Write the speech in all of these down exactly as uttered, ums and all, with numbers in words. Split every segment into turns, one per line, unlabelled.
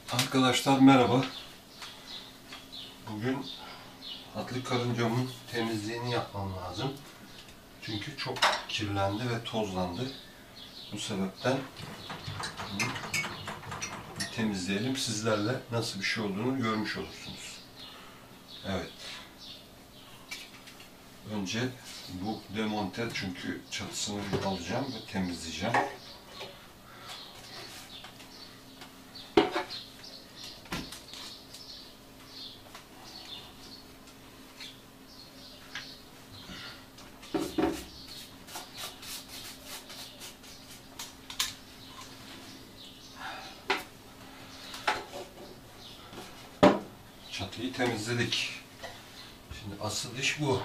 Arkadaşlar merhaba. Bugün atlı karıncamın temizliğini yapmam lazım. Çünkü çok kirlendi ve tozlandı. Bu sebepten bunu bir temizleyelim. Sizlerle nasıl bir şey olduğunu görmüş olursunuz. Evet. Önce bu demonte, çünkü çatısını alacağım ve temizleyeceğim. Çatıyı temizledik. Şimdi asıl iş bu.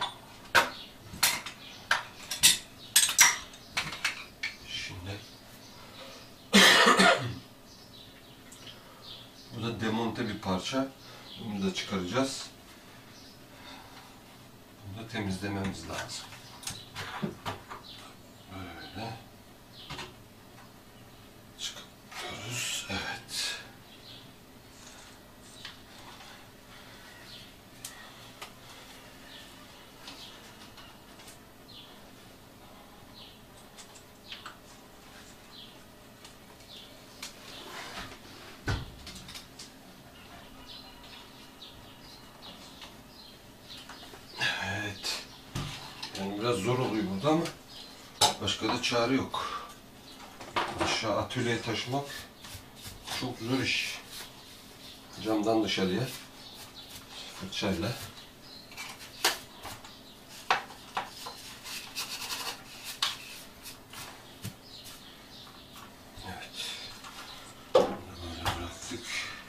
Şimdi bu da demonte bir parça. Bunu da çıkaracağız. Bunu da temizlememiz lazım. Böyle çıkarıyoruz. Evet. Evet. Yani biraz zor oluyor burada ama başka da çare yok. Aşağı atölyeye taşımak çok zor iş. Camdan dışarıya fırçayla. Evet. Bunu böyle bıraktık.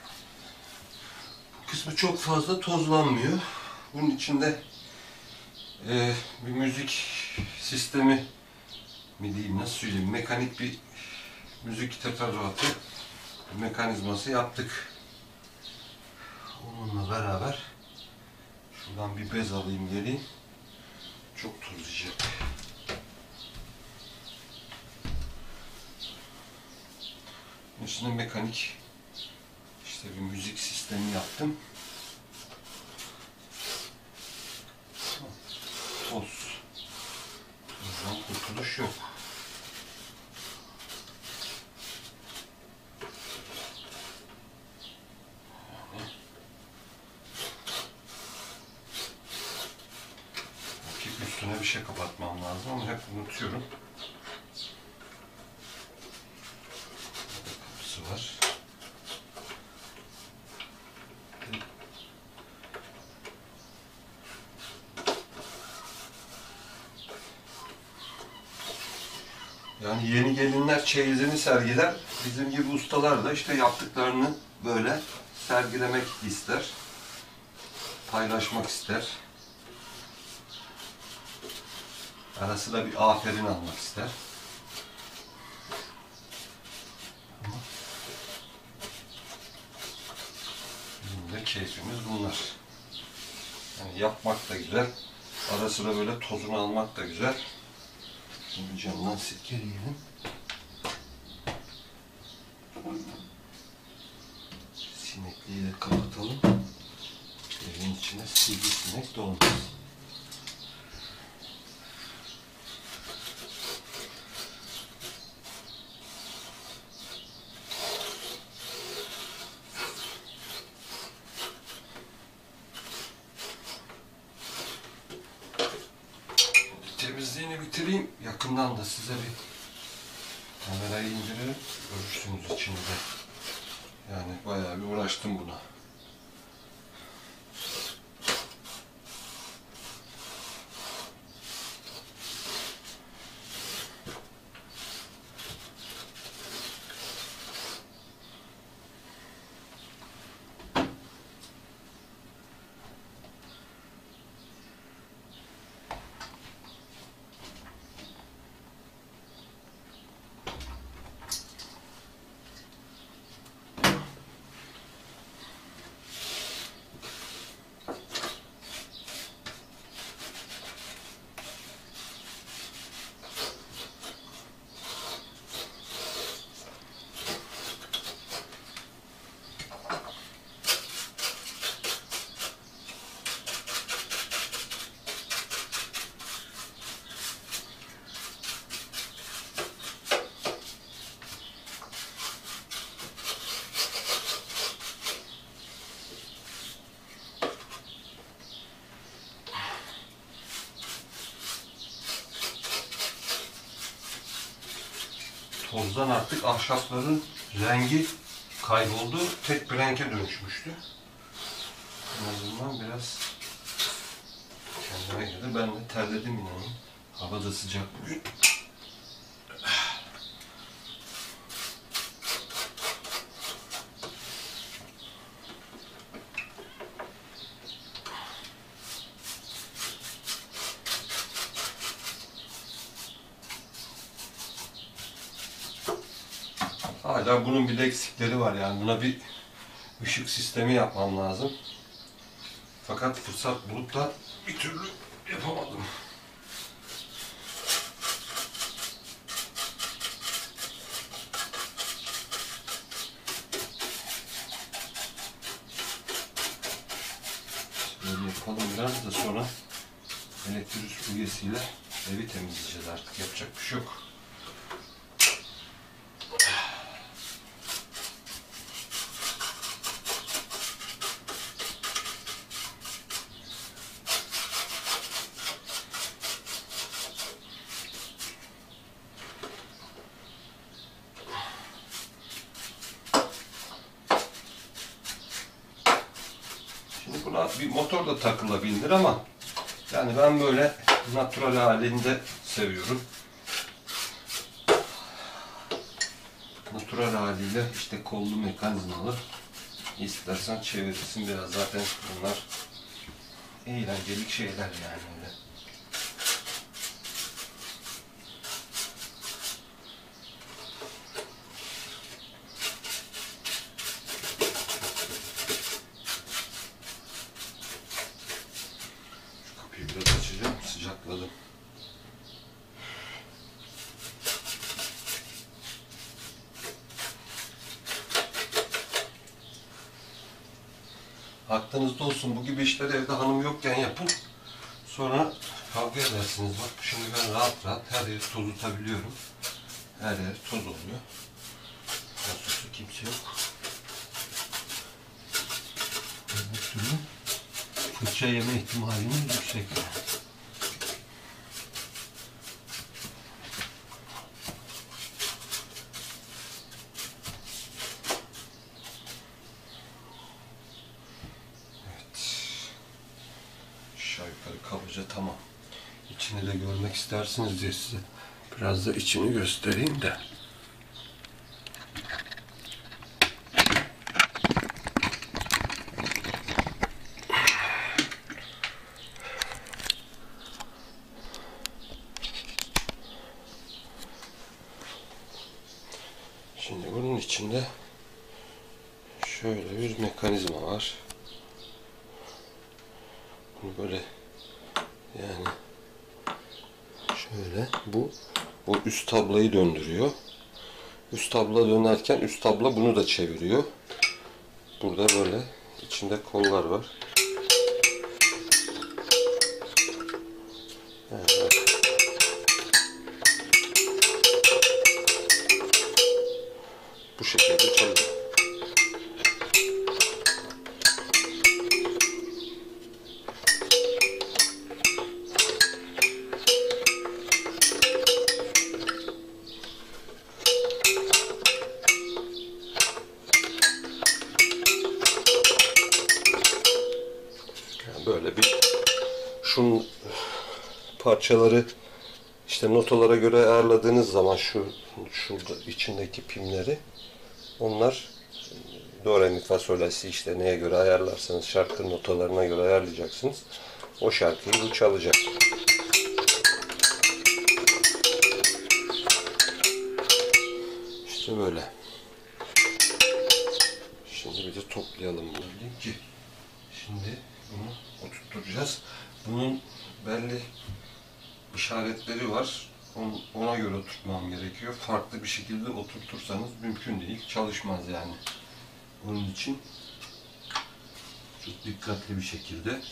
Bu kısmı çok fazla tozlanmıyor. Bunun içinde e, bir müzik sistemi mi diyeyim, nasıl söyleyeyim, mekanik bir müzik teferruatı mekanizması yaptık. Onunla beraber şuradan bir bez alayım geleyim. Çok tozlayacak. İçinde mekanik işte bir müzik sistemi yaptım. Toz. Tozdan kurtuluş yok. Üstüne bir şey kapatmam lazım ama hep unutuyorum. Burada kapısı var. Yani yeni gelinler çeyizini sergiler. Bizim gibi ustalar da işte yaptıklarını böyle sergilemek ister. Paylaşmak ister. Arası da bir aferin almak ister. Ama bizim de keyfimiz bunlar. Yani yapmak da güzel. Ara sıra böyle tozunu almak da güzel. Şimdi camdan silkeleyelim. Sinekliği de kapatalım. Evin içine sivrisinek dolmaz. Temizliğini bitireyim. Yakından da size bir kamerayı indirelim. Görürsünüz içinde. Yani bayağı bir uğraştım buna. tozdan artık ahşapların rengi kayboldu. Tek bir renge dönüşmüştü. En azından biraz kendime geldi. Ben de terledim inanın. Hava da sıcak bugün. Hala bunun bir de eksikleri var yani. Buna bir ışık sistemi yapmam lazım. Fakat fırsat bulup da bir türlü yapamadım. Böyle yapalım biraz da sonra elektrik süpürgesiyle evi temizleyeceğiz artık. Yapacak bir şey yok. Buna bir motor da takılabilir ama yani ben böyle natural halinde seviyorum. Natural haliyle işte kollu mekanizmalı. İstersen çevirirsin biraz, zaten bunlar eğlencelik şeyler yani öyle. Biraz açacağım, sıcakladım. Aklınızda olsun, bu gibi işleri evde hanım yokken yapın. Sonra kavga edersiniz. Bak şimdi ben rahat rahat her yeri toz tutabiliyorum. Her yer toz oluyor. Nasılsa kimse yok. Bir türlü fırça yeme ihtimalimiz yüksek. Kabaca tamam. İçini de görmek istersiniz diye size biraz da içini göstereyim de. Şimdi bunun içinde şöyle bir mekanizma var. Bunu böyle yani şöyle bu bu üst tablayı döndürüyor. Üst tabla dönerken üst tabla bunu da çeviriyor. Burada böyle içinde kollar var. Evet. Bu şekilde çalışıyor. Böyle bir şunun parçaları işte notalara göre ayarladığınız zaman şu şurada içindeki pimleri, onlar do re mi fa sol la si işte neye göre ayarlarsanız şarkı notalarına göre ayarlayacaksınız. O şarkıyı bu çalacak. İşte böyle. Şimdi bir de toplayalım bunu ki. Şimdi bunu oturtacağız. Bunun belli işaretleri var. Ona göre oturtmam gerekiyor. Farklı bir şekilde oturtursanız mümkün değil. Çalışmaz yani. Onun için çok dikkatli bir şekilde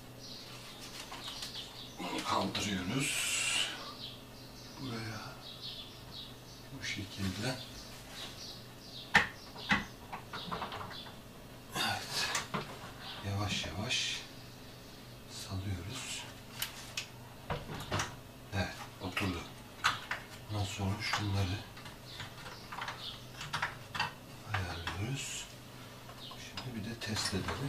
bunu kaldırıyoruz. Buraya bu şekilde. Evet. Yavaş yavaş salıyoruz. Evet, oturdu. Ondan sonra şunları yapıyoruz. Şimdi bir de test edelim.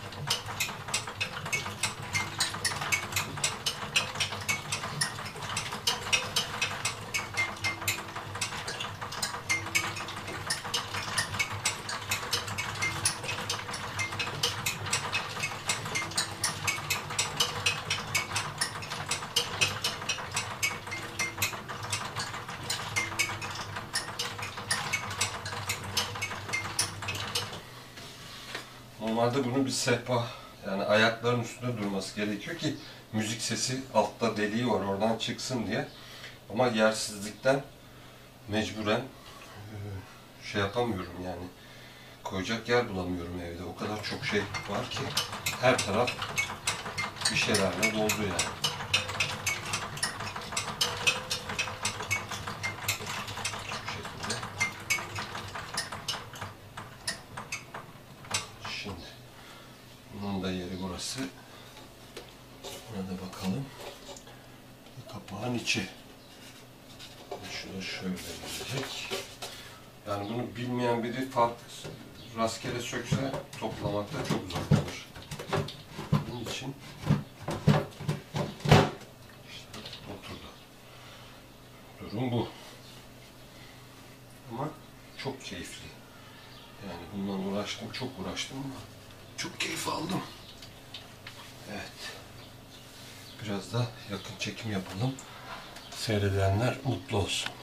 Normalde bunun bir sehpa, yani ayakların üstünde durması gerekiyor ki müzik sesi altta deliği var oradan çıksın diye. Ama yersizlikten mecburen şey yapamıyorum yani. Koyacak yer bulamıyorum evde. O kadar çok şey var ki her taraf bir şeylerle doldu yani. Bu şekilde. Şimdi bunun da yeri burası. Buna da bakalım. Kapağın içi. Şu da şöyle gelecek. Yani bunu bilmeyen biri farklı rastgele sökse toplamakta çok zor kalır. Bunun için işte oturdu. Durum bu. Ama çok keyifli. Yani bundan uğraştım, çok uğraştım ama çok keyif aldım. Evet. Biraz da yakın çekim yapalım. Seyredenler mutlu olsun.